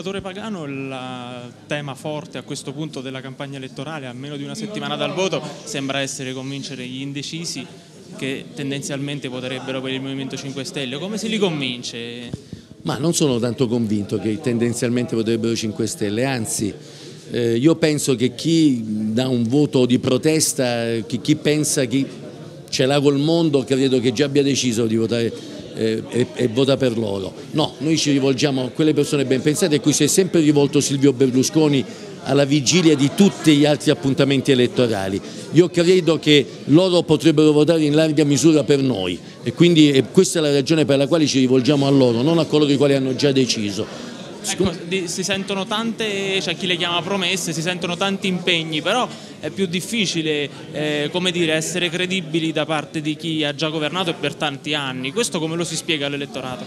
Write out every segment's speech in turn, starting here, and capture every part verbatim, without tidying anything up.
senatore Pagano, il tema forte a questo punto della campagna elettorale, a meno di una settimana dal voto, sembra essere convincere gli indecisi che tendenzialmente voterebbero per il Movimento cinque Stelle. Come si li convince? Ma non sono tanto convinto che tendenzialmente voterebbero cinque Stelle, anzi eh, io penso che chi dà un voto di protesta, chi, chi pensa che ce l'ha col mondo, credo che già abbia deciso di votare eh, e, e vota per loro. No, noi ci rivolgiamo a quelle persone ben pensate a cui si è sempre rivolto Silvio Berlusconi alla vigilia di tutti gli altri appuntamenti elettorali. Io credo che loro potrebbero votare in larga misura per noi e quindi e questa è la ragione per la quale ci rivolgiamo a loro, non a coloro i quali hanno già deciso. Ecco, si sentono tante, cioè chi le chiama promesse, si sentono tanti impegni, però è più difficile eh, come dire, essere credibili da parte di chi ha già governato e per tanti anni. Questo come lo si spiega all'elettorato?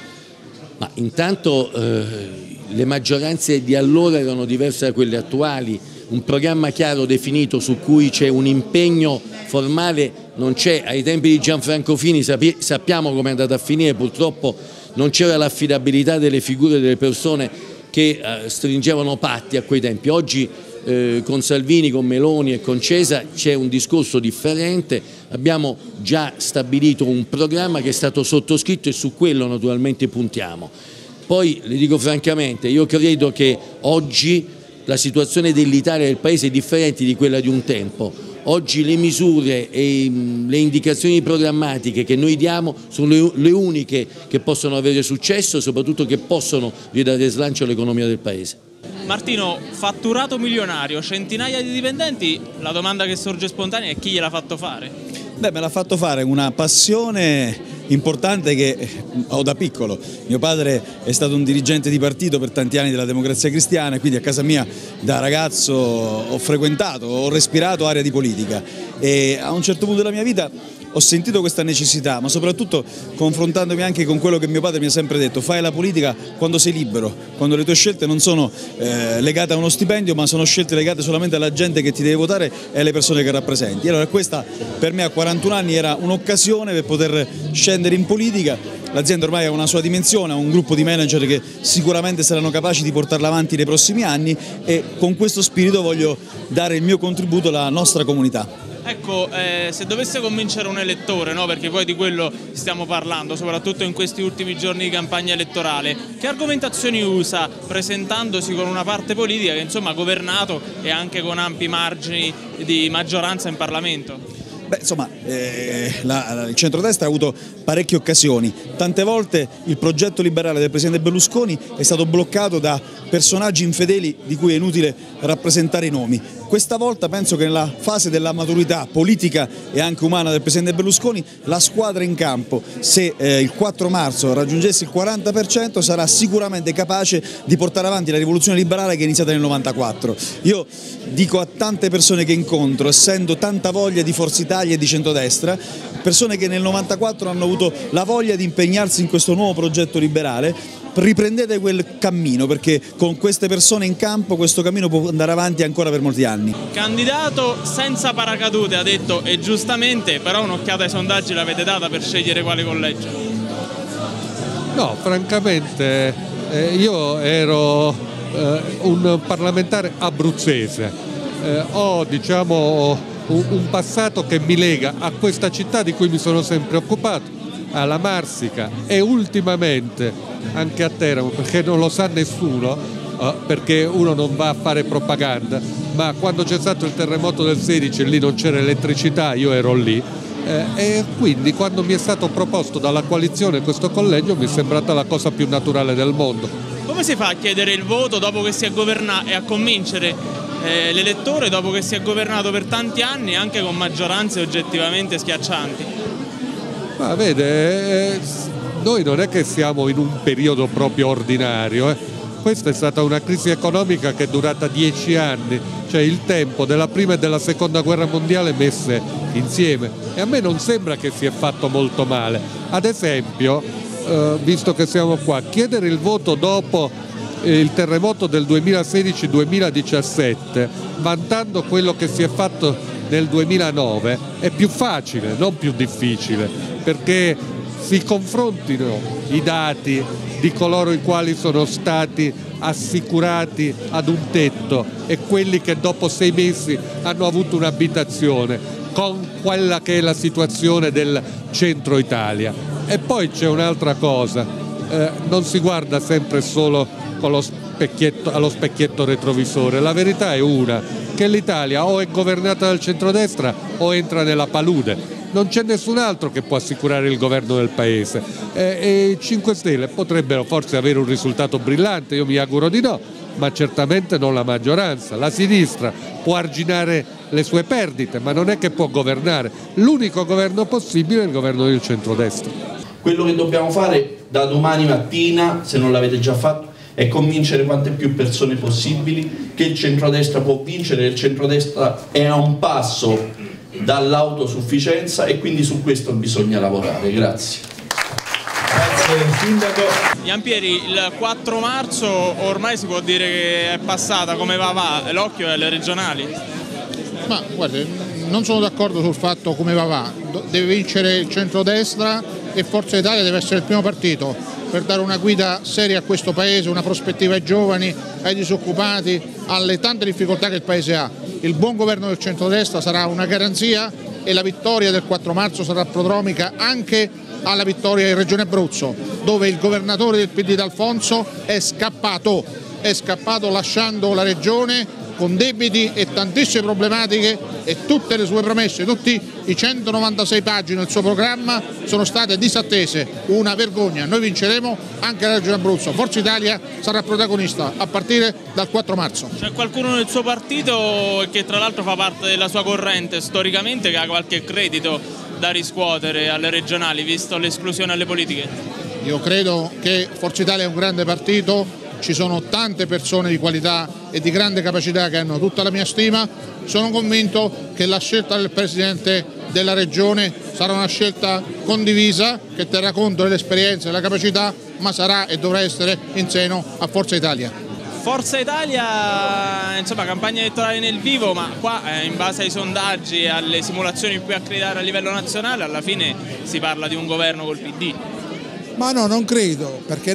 Ma intanto eh, le maggioranze di allora erano diverse da quelle attuali, un programma chiaro definito su cui c'è un impegno formale non c'è. Ai tempi di Gianfranco Fini sappiamo come è andata a finire, purtroppo non c'era l'affidabilità delle figure delle persone che eh, stringevano patti a quei tempi. Oggi eh, con Salvini, con Meloni e con Cesa c'è un discorso differente, abbiamo già stabilito un programma che è stato sottoscritto e su quello naturalmente puntiamo. Poi le dico francamente, io credo che oggi la situazione dell'Italia e del Paese è differente di quella di un tempo. Oggi le misure e le indicazioni programmatiche che noi diamo sono le, le uniche che possono avere successo e soprattutto che possono ridare slancio all'economia del Paese. Martino, fatturato milionario, centinaia di dipendenti, la domanda che sorge spontanea è chi gliel'ha fatto fare? Beh, me l'ha fatto fare una passione importante che ho da piccolo. Mio padre è stato un dirigente di partito per tanti anni della Democrazia Cristiana e quindi a casa mia da ragazzo ho frequentato, ho respirato area di politica e a un certo punto della mia vita ho sentito questa necessità, ma soprattutto confrontandomi anche con quello che mio padre mi ha sempre detto: fai la politica quando sei libero, quando le tue scelte non sono eh, legate a uno stipendio ma sono scelte legate solamente alla gente che ti deve votare e alle persone che rappresenti. Allora questa per me a quarantuno anni era un'occasione per poter scendere in politica. L'azienda ormai ha una sua dimensione, ha un gruppo di manager che sicuramente saranno capaci di portarla avanti nei prossimi anni e con questo spirito voglio dare il mio contributo alla nostra comunità. Ecco, eh, se dovesse convincere un elettore, no? Perché poi di quello stiamo parlando, soprattutto in questi ultimi giorni di campagna elettorale, che argomentazioni usa presentandosi con una parte politica che insomma ha governato e anche con ampi margini di maggioranza in Parlamento? Beh, insomma, eh, la, la, il centrodestra ha avuto parecchie occasioni, tante volte il progetto liberale del presidente Berlusconi è stato bloccato da personaggi infedeli di cui è inutile rappresentare i nomi. Questa volta penso che nella fase della maturità politica e anche umana del presidente Berlusconi la squadra in campo, se eh, il quattro marzo raggiungesse il quaranta per cento, sarà sicuramente capace di portare avanti la rivoluzione liberale che è iniziata nel novantaquattro. Io dico a tante persone che incontro, essendo tanta voglia di Forza Italia e di centrodestra, persone che nel novantaquattro hanno avuto la voglia di impegnarsi in questo nuovo progetto liberale, riprendete quel cammino perché con queste persone in campo questo cammino può andare avanti ancora per molti anni. Candidato senza paracadute, ha detto, e giustamente, però un'occhiata ai sondaggi l'avete data per scegliere quale collegio? No, francamente eh, io ero eh, un parlamentare abruzzese, eh, ho diciamo un, un passato che mi lega a questa città di cui mi sono sempre occupato, alla Marsica e ultimamente anche a Teramo, perché non lo sa nessuno, eh, perché uno non va a fare propaganda, ma quando c'è stato il terremoto del sedici lì non c'era elettricità, io ero lì eh, e quindi quando mi è stato proposto dalla coalizione questo collegio mi è sembrata la cosa più naturale del mondo. Come si fa a chiedere il voto dopo che si è governato e a convincere eh, l'elettore dopo che si è governato per tanti anni anche con maggioranze oggettivamente schiaccianti? Ma vede, eh, noi non è che siamo in un periodo proprio ordinario, eh. Questa è stata una crisi economica che è durata dieci anni, cioè il tempo della prima e della seconda guerra mondiale messe insieme, e a me non sembra che si è fatto molto male. Ad esempio, eh, visto che siamo qua, chiedere il voto dopo eh, il terremoto del duemilasedici duemiladiciassette, vantando quello che si è fatto nel duemilanove, è più facile, non più difficile, perché si confrontino i dati di coloro i quali sono stati assicurati ad un tetto e quelli che dopo sei mesi hanno avuto un'abitazione, con quella che è la situazione del centro Italia. E poi c'è un'altra cosa, eh, non si guarda sempre solo con lo specchietto, allo specchietto retrovisore, la verità è una, che l'Italia o è governata dal centrodestra o entra nella palude. Non c'è nessun altro che può assicurare il governo del paese eh, e i cinque Stelle potrebbero forse avere un risultato brillante, io mi auguro di no, ma certamente non la maggioranza. La sinistra può arginare le sue perdite, ma non è che può governare. L'unico governo possibile è il governo del centrodestra. Quello che dobbiamo fare da domani mattina, se non l'avete già fatto, è convincere quante più persone possibili che il centrodestra può vincere, il centrodestra è a un passo dall'autosufficienza e quindi su questo bisogna lavorare. Grazie. Grazie Sindaco. Giampieri, il quattro marzo ormai si può dire che è passata come va va, l'occhio è alle regionali. Ma guarda, non sono d'accordo sul fatto come va va, deve vincere il centrodestra e Forza Italia deve essere il primo partito per dare una guida seria a questo paese, una prospettiva ai giovani, ai disoccupati, alle tante difficoltà che il paese ha. Il buon governo del centrodestra sarà una garanzia e la vittoria del quattro marzo sarà prodromica anche alla vittoria in Regione Abruzzo, dove il governatore del P D D'Alfonso è scappato, è scappato lasciando la regione con debiti e tantissime problematiche e tutte le sue promesse, tutti i centonovantasei pagine del suo programma sono state disattese, una vergogna. Noi vinceremo anche la Regione Abruzzo, Forza Italia sarà protagonista a partire dal quattro marzo. C'è qualcuno nel suo partito che tra l'altro fa parte della sua corrente storicamente che ha qualche credito da riscuotere alle regionali visto l'esclusione alle politiche? Io credo che Forza Italia è un grande partito, ci sono tante persone di qualità e di grande capacità che hanno tutta la mia stima. Sono convinto che la scelta del Presidente della Regione sarà una scelta condivisa che terrà conto dell'esperienza e della capacità, ma sarà e dovrà essere in seno a Forza Italia. Forza Italia, insomma, campagna elettorale nel vivo, ma qua eh, in base ai sondaggi e alle simulazioni più accreditate a livello nazionale alla fine si parla di un governo col P D. Ma no, non credo, perché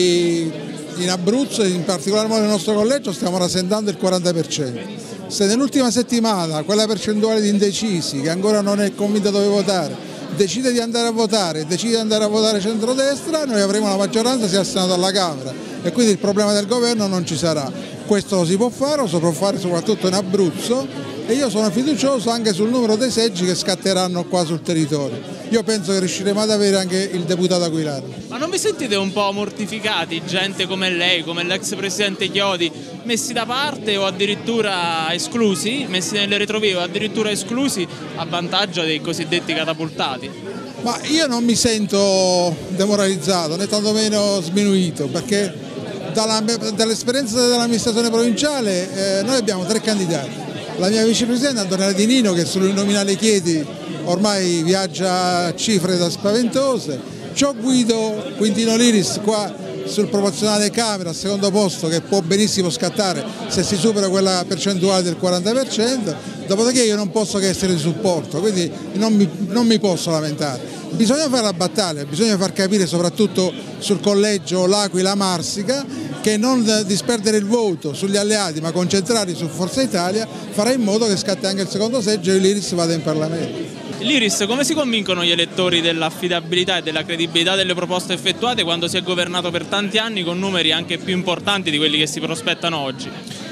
noi in Abruzzo, in particolar modo nel nostro collegio, stiamo rasentando il quaranta per cento. Se nell'ultima settimana quella percentuale di indecisi che ancora non è convinta dove votare decide di andare a votare, decide di andare a votare centrodestra, noi avremo la maggioranza sia al Senato alla Camera e quindi il problema del governo non ci sarà. Questo lo si può fare, lo si può fare soprattutto in Abruzzo e io sono fiducioso anche sul numero dei seggi che scatteranno qua sul territorio. Io penso che riusciremo ad avere anche il deputato aquilano. Ma non vi sentite un po' mortificati, gente come lei, come l'ex presidente Chiodi, messi da parte o addirittura esclusi, messi nelle retrovie o addirittura esclusi a vantaggio dei cosiddetti catapultati? Ma io non mi sento demoralizzato né tantomeno sminuito, perché dall'esperienza dell'amministrazione provinciale eh, noi abbiamo tre candidati. La mia vicepresidente Antonella Di Nino, che sull'uninominale Chieti ormai viaggia a cifre da spaventose, c'ho Guido Quintino Liris qua sul proporzionale Camera al secondo posto che può benissimo scattare se si supera quella percentuale del quaranta per cento, dopodiché io non posso che essere di supporto, quindi non mi, non mi posso lamentare. Bisogna fare la battaglia, bisogna far capire soprattutto sul collegio L'Aquila-Marsica che non disperdere il voto sugli alleati ma concentrarli su Forza Italia farà in modo che scatti anche il secondo seggio e l'Iris vada in Parlamento. L'Iris, come si convincono gli elettori dell'affidabilità e della credibilità delle proposte effettuate quando si è governato per tanti anni con numeri anche più importanti di quelli che si prospettano oggi?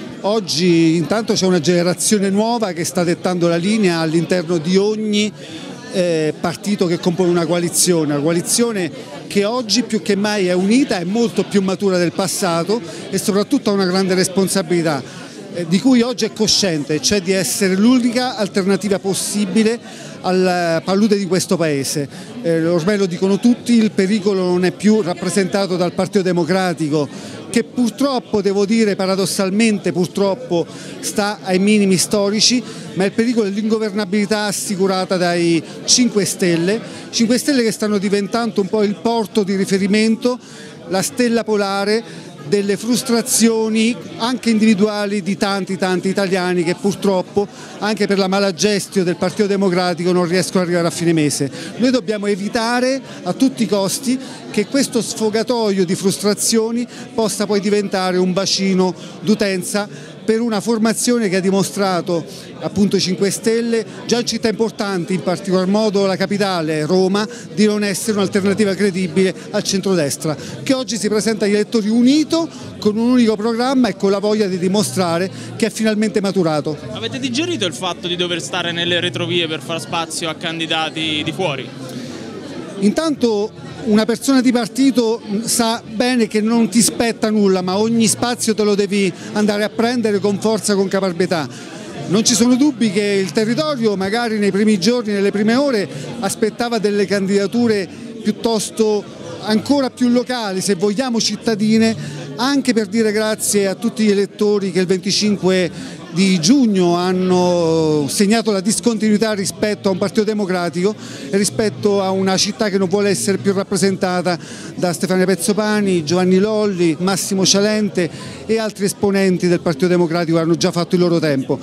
Oggi intanto c'è una generazione nuova che sta dettando la linea all'interno di ogni eh, partito che compone una coalizione, una coalizione che oggi più che mai è unita, è molto più matura del passato e soprattutto ha una grande responsabilità eh, di cui oggi è cosciente, cioè di essere l'unica alternativa possibile alla palude di questo Paese. Eh, ormai lo dicono tutti, il pericolo non è più rappresentato dal Partito Democratico che purtroppo, devo dire paradossalmente, purtroppo sta ai minimi storici, ma il pericolo è l'ingovernabilità assicurata dai cinque Stelle, cinque Stelle che stanno diventando un po' il porto di riferimento, la stella polare delle frustrazioni anche individuali di tanti tanti italiani che purtroppo anche per la mala gestione del Partito Democratico non riescono ad arrivare a fine mese. Noi dobbiamo evitare a tutti i costi che questo sfogatoio di frustrazioni possa poi diventare un bacino d'utenza per una formazione che ha dimostrato, appunto, i cinque Stelle già in città importanti, in particolar modo la capitale Roma, di non essere un'alternativa credibile al centrodestra, che oggi si presenta agli elettori unito con un unico programma e con la voglia di dimostrare che è finalmente maturato. Avete digerito il fatto di dover stare nelle retrovie per far spazio a candidati di fuori? Intanto una persona di partito sa bene che non ti spetta nulla, ma ogni spazio te lo devi andare a prendere con forza, con caparbietà. Non ci sono dubbi che il territorio magari nei primi giorni, nelle prime ore, aspettava delle candidature piuttosto ancora più locali, se vogliamo cittadine, anche per dire grazie a tutti gli elettori che il venticinque di giugno hanno segnato la discontinuità rispetto a un Partito Democratico e rispetto a una città che non vuole essere più rappresentata da Stefania Pezzopani, Giovanni Lolli, Massimo Cialente e altri esponenti del Partito Democratico che hanno già fatto il loro tempo.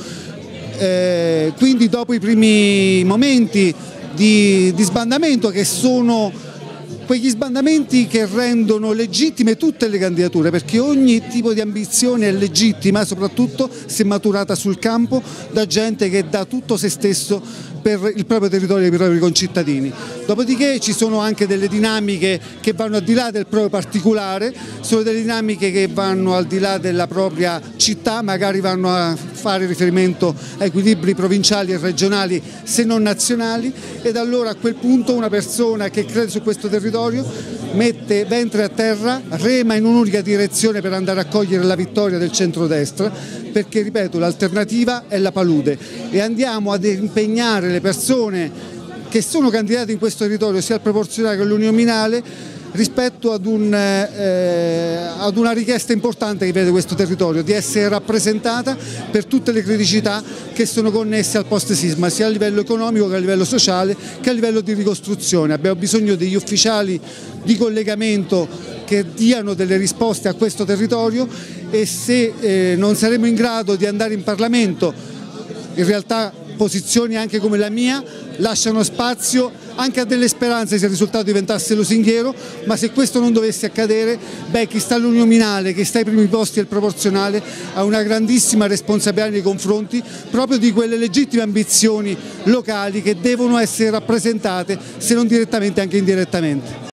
Eh, quindi dopo i primi momenti di, di sbandamento, che sono quegli sbandamenti che rendono legittime tutte le candidature, perché ogni tipo di ambizione è legittima, soprattutto se maturata sul campo da gente che dà tutto se stesso per il proprio territorio e per i propri concittadini. Dopodiché ci sono anche delle dinamiche che vanno al di là del proprio particolare, sono delle dinamiche che vanno al di là della propria città, magari vanno a fare riferimento a equilibri provinciali e regionali se non nazionali, ed allora a quel punto una persona che crede su questo territorio mette ventre a terra, rema in un'unica direzione per andare a cogliere la vittoria del centrodestra, perché, ripeto, l'alternativa è la palude, e andiamo ad impegnare le persone che sono candidate in questo territorio, sia al proporzionale che all'uninominale, rispetto ad, un, eh, ad una richiesta importante che vede questo territorio, di essere rappresentata per tutte le criticità che sono connesse al post-sisma, sia a livello economico che a livello sociale che a livello di ricostruzione. Abbiamo bisogno degli ufficiali di collegamento che diano delle risposte a questo territorio, e se eh, non saremo in grado di andare in Parlamento, in realtà posizioni anche come la mia lasciano spazio anche a delle speranze se il risultato diventasse lusinghiero, ma se questo non dovesse accadere, beh, chi sta all'uninominale, che sta ai primi posti del proporzionale, ha una grandissima responsabilità nei confronti proprio di quelle legittime ambizioni locali che devono essere rappresentate, se non direttamente anche indirettamente.